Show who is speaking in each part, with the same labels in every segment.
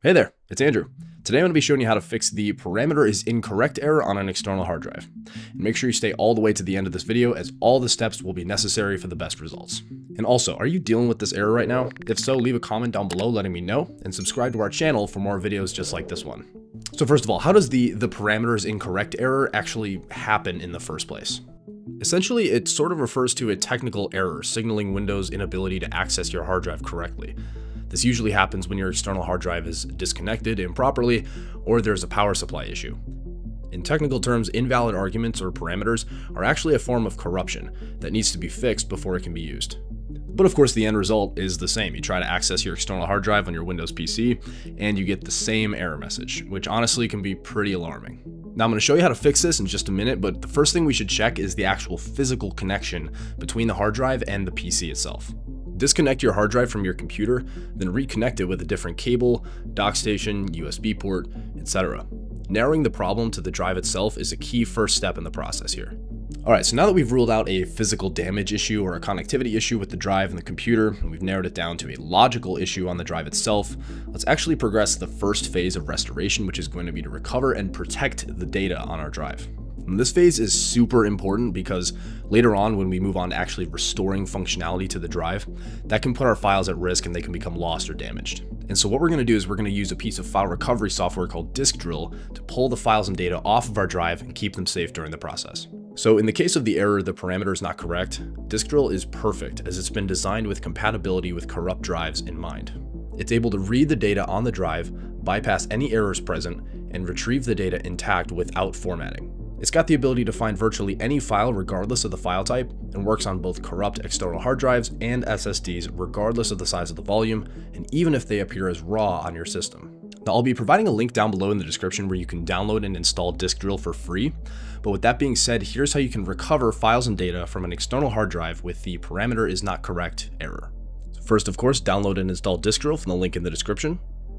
Speaker 1: Hey there, it's Andrew. Today I'm going to be showing you how to fix the parameter is incorrect error on an external hard drive. And make sure you stay all the way to the end of this video as all the steps will be necessary for the best results. And also, are you dealing with this error right now? If so, leave a comment down below letting me know and subscribe to our channel for more videos just like this one. So first of all, how does the parameter is incorrect error actually happen in the first place? Essentially, it sort of refers to a technical error signaling Windows' inability to access your hard drive correctly. This usually happens when your external hard drive is disconnected improperly or there's a power supply issue. In technical terms, invalid arguments or parameters are actually a form of corruption that needs to be fixed before it can be used. But of course, the end result is the same. You try to access your external hard drive on your Windows PC and you get the same error message, which honestly can be pretty alarming. Now I'm going to show you how to fix this in just a minute, but the first thing we should check is the actual physical connection between the hard drive and the PC itself. Disconnect your hard drive from your computer, then reconnect it with a different cable, dock station, USB port, etc. Narrowing the problem to the drive itself is a key first step in the process here. Alright, so now that we've ruled out a physical damage issue or a connectivity issue with the drive and the computer, and we've narrowed it down to a logical issue on the drive itself, let's actually progress to the first phase of restoration, which is going to be to recover and protect the data on our drive. And this phase is super important because later on when we move on to actually restoring functionality to the drive, that can put our files at risk and they can become lost or damaged. And so what we're going to do is we're going to use a piece of file recovery software called Disk Drill to pull the files and data off of our drive and keep them safe during the process. So in the case of the error, the parameter is not correct, Disk Drill is perfect as it's been designed with compatibility with corrupt drives in mind. It's able to read the data on the drive, bypass any errors present, and retrieve the data intact without formatting. It's got the ability to find virtually any file regardless of the file type and works on both corrupt external hard drives and SSDs regardless of the size of the volume and even if they appear as raw on your system. Now I'll be providing a link down below in the description where you can download and install Disk Drill for free, but with that being said, here's how you can recover files and data from an external hard drive with the parameter is not correct error. So first, of course, download and install Disk Drill from the link in the description.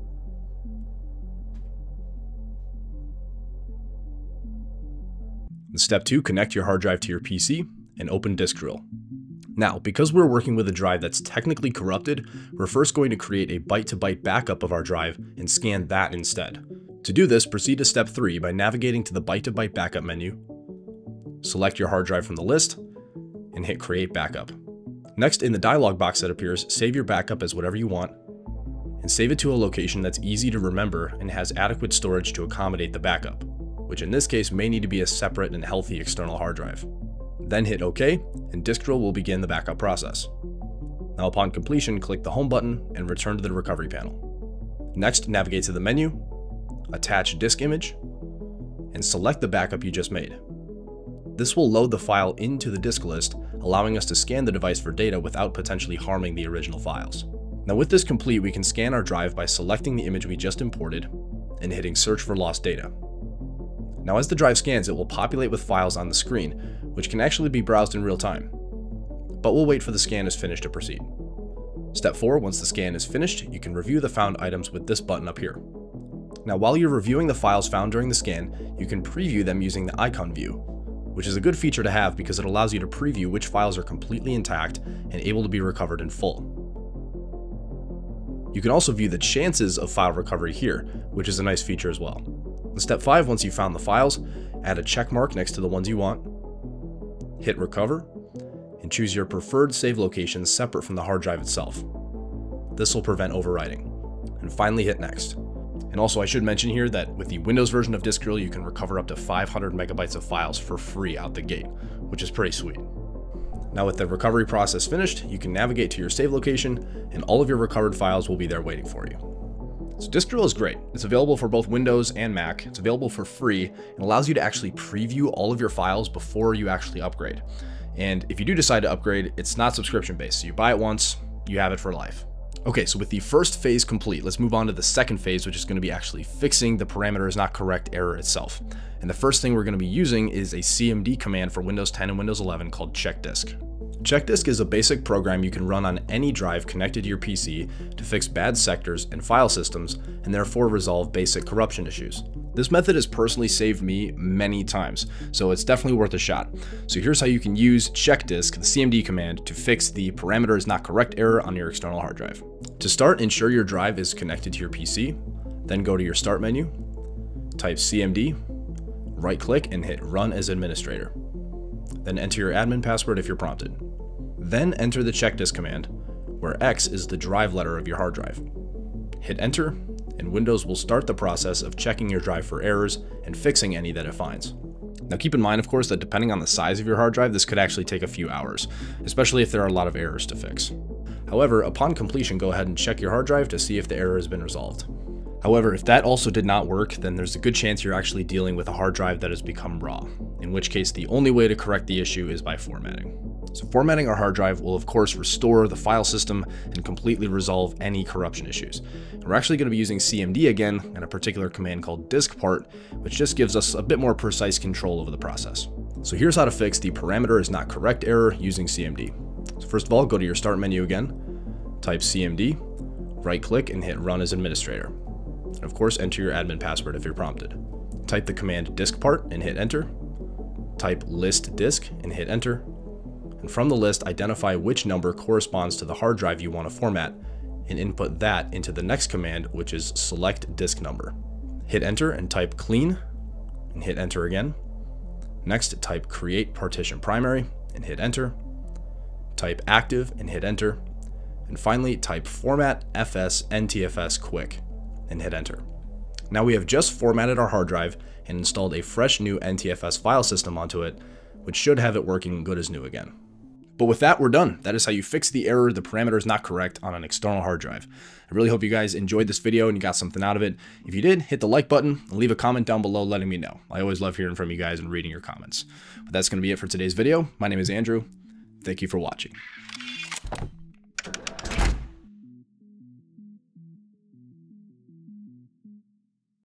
Speaker 1: Step 2, connect your hard drive to your PC and open Disk Drill. Now, because we're working with a drive that's technically corrupted, we're first going to create a byte-to-byte backup of our drive and scan that instead. To do this, proceed to step 3 by navigating to the byte-to-byte backup menu, select your hard drive from the list, and hit Create Backup. Next, in the dialog box that appears, save your backup as whatever you want, and save it to a location that's easy to remember and has adequate storage to accommodate the backup, which in this case may need to be a separate and healthy external hard drive. Then hit OK, and Disk Drill will begin the backup process. Now upon completion, click the Home button and return to the recovery panel. Next, navigate to the menu, attach disk image, and select the backup you just made. This will load the file into the disk list, allowing us to scan the device for data without potentially harming the original files. Now with this complete, we can scan our drive by selecting the image we just imported and hitting Search for Lost Data. Now as the drive scans, it will populate with files on the screen, which can actually be browsed in real time. But we'll wait for the scan is finished to proceed. Step 4, once the scan is finished, you can review the found items with this button up here. Now while you're reviewing the files found during the scan, you can preview them using the icon view, which is a good feature to have because it allows you to preview which files are completely intact and able to be recovered in full. You can also view the chances of file recovery here, which is a nice feature as well. In step 5, once you've found the files, add a check mark next to the ones you want, hit recover, and choose your preferred save location separate from the hard drive itself. This will prevent overwriting. And finally hit next. And also I should mention here that with the Windows version of Disk Drill, you can recover up to 500 megabytes of files for free out the gate, which is pretty sweet. Now with the recovery process finished, you can navigate to your save location and all of your recovered files will be there waiting for you. So Disk Drill is great. It's available for both Windows and Mac. It's available for free and allows you to actually preview all of your files before you actually upgrade. And if you do decide to upgrade, it's not subscription based. So you buy it once, you have it for life. Okay, so with the first phase complete, let's move on to the second phase, which is going to be actually fixing the parameter is not correct error itself. And the first thing we're going to be using is a CMD command for Windows 10 and Windows 11 called CHKDSK. CHKDSK is a basic program you can run on any drive connected to your PC to fix bad sectors and file systems and therefore resolve basic corruption issues. This method has personally saved me many times, so it's definitely worth a shot. So here's how you can use CHKDSK, the CMD command, to fix the parameter is not correct error on your external hard drive. To start, ensure your drive is connected to your PC. Then go to your Start menu, type CMD, right-click and hit Run as Administrator. Then enter your admin password if you're prompted. Then enter the check disk command, where X is the drive letter of your hard drive. Hit Enter, and Windows will start the process of checking your drive for errors and fixing any that it finds. Now keep in mind, of course, that depending on the size of your hard drive, this could actually take a few hours, especially if there are a lot of errors to fix. However, upon completion, go ahead and check your hard drive to see if the error has been resolved. However, if that also did not work, then there's a good chance you're actually dealing with a hard drive that has become raw, in which case the only way to correct the issue is by formatting. So formatting our hard drive will of course restore the file system and completely resolve any corruption issues. And we're actually going to be using CMD again and a particular command called diskpart, which just gives us a bit more precise control over the process. So here's how to fix the parameter is not correct error using CMD. So first of all, go to your Start menu again, type CMD, right-click and hit Run as Administrator. And of course, enter your admin password if you're prompted. Type the command diskpart and hit Enter. Type list disk and hit Enter. And from the list, identify which number corresponds to the hard drive you want to format and input that into the next command, which is select disk number. Hit Enter and type clean and hit Enter again. Next, type create partition primary and hit Enter. Type active and hit Enter. And finally, type format fs ntfs quick and hit Enter. Now we have just formatted our hard drive and installed a fresh new NTFS file system onto it, which should have it working good as new again. But with that, we're done. That is how you fix the error, the parameter is not correct on an external hard drive. I really hope you guys enjoyed this video and you got something out of it. If you did, hit the like button and leave a comment down below letting me know. I always love hearing from you guys and reading your comments. But that's going to be it for today's video. My name is Andrew. Thank you for watching.